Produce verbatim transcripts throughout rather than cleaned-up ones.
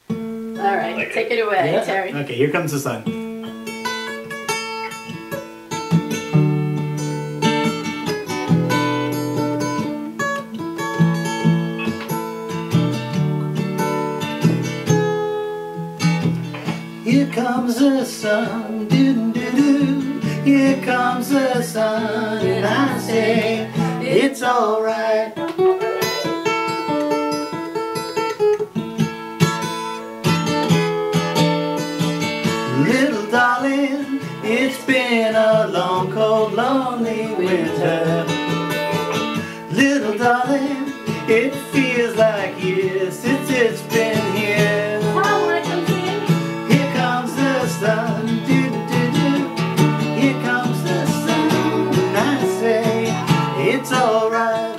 All right, like take it, it away, yeah. Terry. Okay, here comes the sun. Here comes the sun, doo doo doo. Here comes the sun, and I say it's alright. Little darling, it's been a long, cold, lonely winter. Little darling, it feels like years since it's been here. Here comes the sun, doo doo doo. Here comes the sun, and I say it's alright.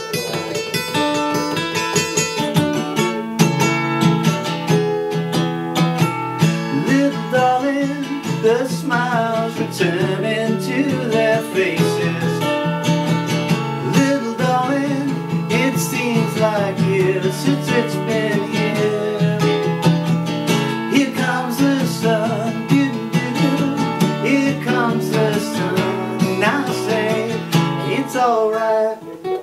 Little darling, the smiles returning to their faces. Little darling, it seems like years since it's been here. Here comes the sun, doo doo doo. Here comes the sun, and I say it's alright.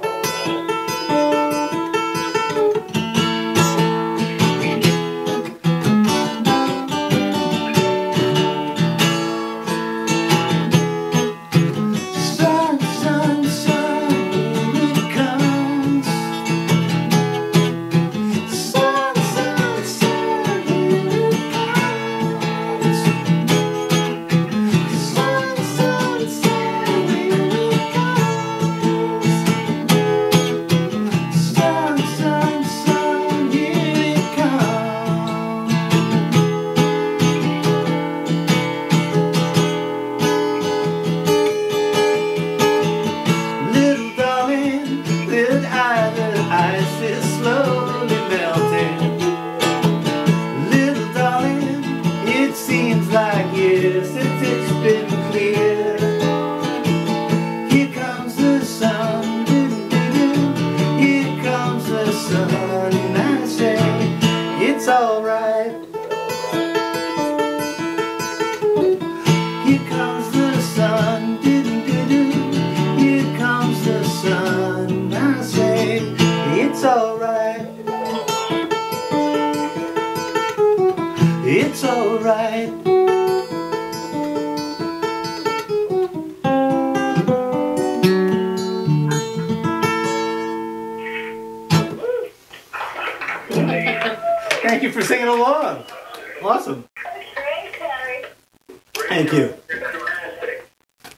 Ice is slowly melting. Little darling, it seems like years since it's been clear. Here comes the sun, doo doo doo. Here comes the sun, and I say it's alright. Here comes the sun, doo doo doo. Here comes the sun, and I say it's alright. It's alright. Thank you for singing along. Awesome. Great, Terry. Thank you.